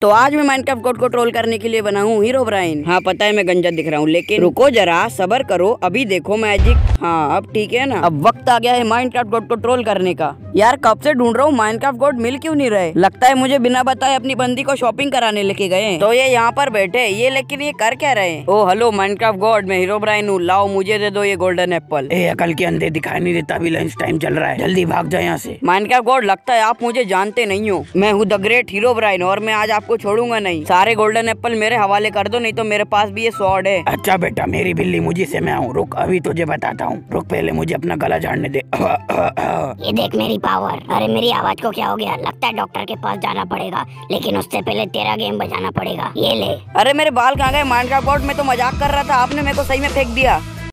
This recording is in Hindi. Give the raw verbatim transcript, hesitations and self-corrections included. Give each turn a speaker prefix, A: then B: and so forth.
A: तो आज मैं माइनक्राफ्ट कोड को ट्रोल करने के लिए बना हूँ हीरोब्राइन। हाँ पता है मैं गंजा दिख रहा हूँ, लेकिन रुको जरा, सबर करो, अभी देखो मैजिक। हाँ अब ठीक है ना, अब वक्त आ गया है माइनक्राफ्ट कोड को ट्रोल करने का। यार कब से ढूंढ रहा हूँ, माइनक्राफ्ट कोड मिल क्यों नहीं रहे। लगता है मुझे बिना बताए अपनी बंदी को शॉपिंग कराने लेके गए, तो ये यहाँ पर बैठे ये, लेकिन ये कर क्या रहे। ओ हेलो माइनक्राफ्ट गॉड, मैं हीरोब्राइन हूँ, लाओ मुझे दे दो ये गोल्डन एप्पल।
B: ए अकल के अंधे, दिखाई नहीं देता, अभी लंच टाइम चल रहा है, जल्दी भाग जाए यहाँ से।
A: माइनक्राफ्ट गॉड लगता है आप मुझे जानते नहीं हो, मैं हूँ द ग्रेट हीरोब्राइन और मैं आज आपको छोड़ूंगा नहीं। सारे गोल्डन एप्पल मेरे हवाले कर दो, नहीं तो मेरे पास भी ये स्वॉर्ड है।
B: अच्छा बेटा, मेरी बिल्ली मुझे से मैं आऊँ, रुक अभी तुझे बताता हूँ, रुक पहले मुझे अपना गला झाड़ने दे।
C: ये देख मेरी पावर। अरे मेरी आवाज को क्या हो गया, लगता है डॉक्टर के पास जाना पड़ेगा, लेकिन उससे पहले तेरा गेम बजाना पड़ेगा। ये ले।
A: अरे मेरे बाल कहाँ गए माइनक्राफ्ट गॉड, मैं तो मजाक कर रहा था, आपने मेरे को सही में फेंक दिया।